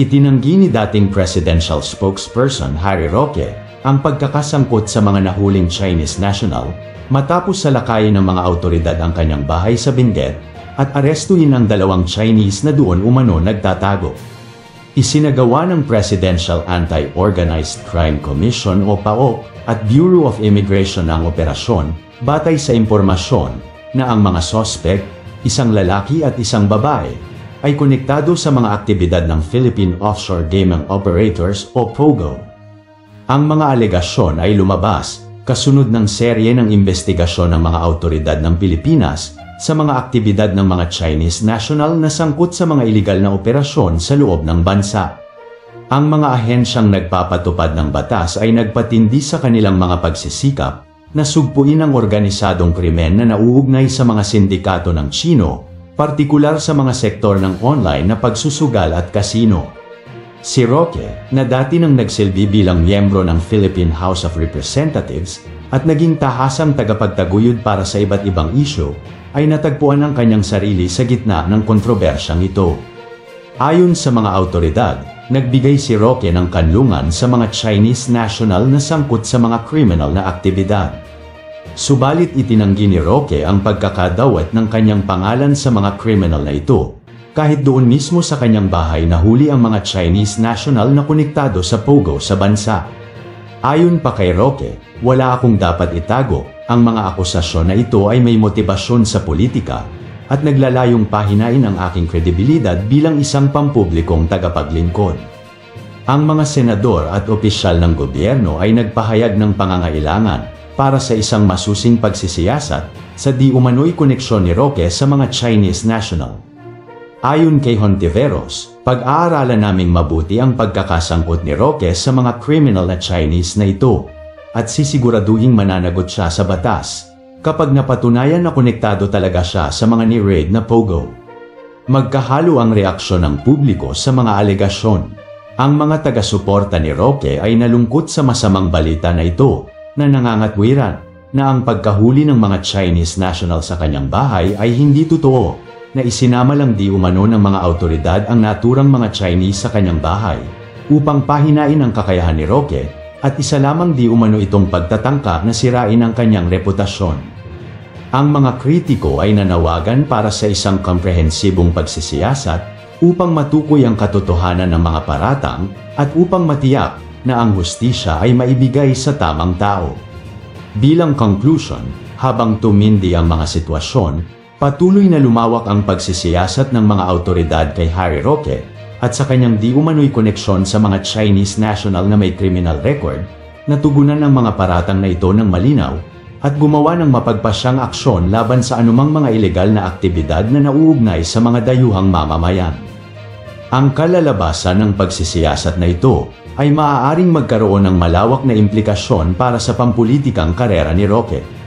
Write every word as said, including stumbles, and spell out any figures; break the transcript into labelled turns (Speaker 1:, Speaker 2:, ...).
Speaker 1: Itinanggi ni dating presidential spokesperson Harry Roque ang pagkakasangkot sa mga nahuling Chinese national matapos salakayin ng mga autoridad ang kanyang bahay sa Benguet at arestuhin ang dalawang Chinese na doon umano nagtatago. Isinagawa ng Presidential Anti-Organized Crime Commission o P A O at Bureau of Immigration ang operasyon batay sa impormasyon na ang mga sospek, isang lalaki at isang babae, ay konektado sa mga aktibidad ng Philippine Offshore Gaming Operators o POGO. Ang mga alegasyon ay lumabas kasunod ng serye ng investigasyon ng mga autoridad ng Pilipinas sa mga aktibidad ng mga Chinese national na sangkot sa mga iligal na operasyon sa loob ng bansa. Ang mga ahensyang nagpapatupad ng batas ay nagpatindi sa kanilang mga pagsisikap na sugpuin ang organisadong krimen na nauugnay sa mga sindikato ng Chino, partikular sa mga sektor ng online na pagsusugal at kasino. Si Roque, na dati nang nagsilbi bilang miyembro ng Philippine House of Representatives at naging tahasang tagapagtaguyod para sa iba't ibang isyu, ay natagpuan ang kanyang sarili sa gitna ng kontrobersyang ito. Ayon sa mga autoridad, nagbigay si Roque ng kanlungan sa mga Chinese national na sangkot sa mga criminal na aktibidad. Subalit itinanggi ni Roque ang pagkakadawat ng kanyang pangalan sa mga criminal na ito, kahit doon mismo sa kanyang bahay nahuli ang mga Chinese national na konektado sa POGO sa bansa. Ayon pa kay Roque, wala akong dapat itago, ang mga akusasyon na ito ay may motibasyon sa politika at naglalayong pahinain ang aking kredibilidad bilang isang pampublikong tagapaglingkod. Ang mga senador at opisyal ng gobyerno ay nagpahayag ng pangangailangan para sa isang masusing pagsisiyasat sa di umano'y koneksyon ni Roque sa mga Chinese national. Ayon kay Hontiveros, pag-aaralan naming mabuti ang pagkakasangkot ni Roque sa mga criminal na Chinese na ito at sisiguraduhing mananagot siya sa batas kapag napatunayan na konektado talaga siya sa mga ni-raid na POGO. Magkahalo ang reaksyon ng publiko sa mga alegasyon. Ang mga taga-suporta ni Roque ay nalungkot sa masamang balita na ito na nangangatwiran na ang pagkahuli ng mga Chinese national sa kanyang bahay ay hindi totoo, na isinama lang di umano ng mga autoridad ang naturang mga Chinese sa kanyang bahay upang pahinain ang kakayahan ni Roque at isa lamang di umano itong pagtatangka na sirain ang kanyang reputasyon. Ang mga kritiko ay nanawagan para sa isang komprehensibong pagsisiyasat upang matukoy ang katotohanan ng mga paratang at upang matiyak na ang hustisya ay maibigay sa tamang tao. Bilang conclusion, habang tumindi ang mga sitwasyon, patuloy na lumawak ang pagsisiyasat ng mga autoridad kay Harry Roque at sa kanyang di umano'y koneksyon sa mga Chinese national na may criminal record, natugunan ng mga paratang na ito ng malinaw at gumawa ng mapagpasyang aksyon laban sa anumang mga ilegal na aktibidad na nauugnay sa mga dayuhang mamamayan. Ang kalalabasan ng pagsisiyasat na ito ay maaaring magkaroon ng malawak na implikasyon para sa pampulitikang karera ni Roque.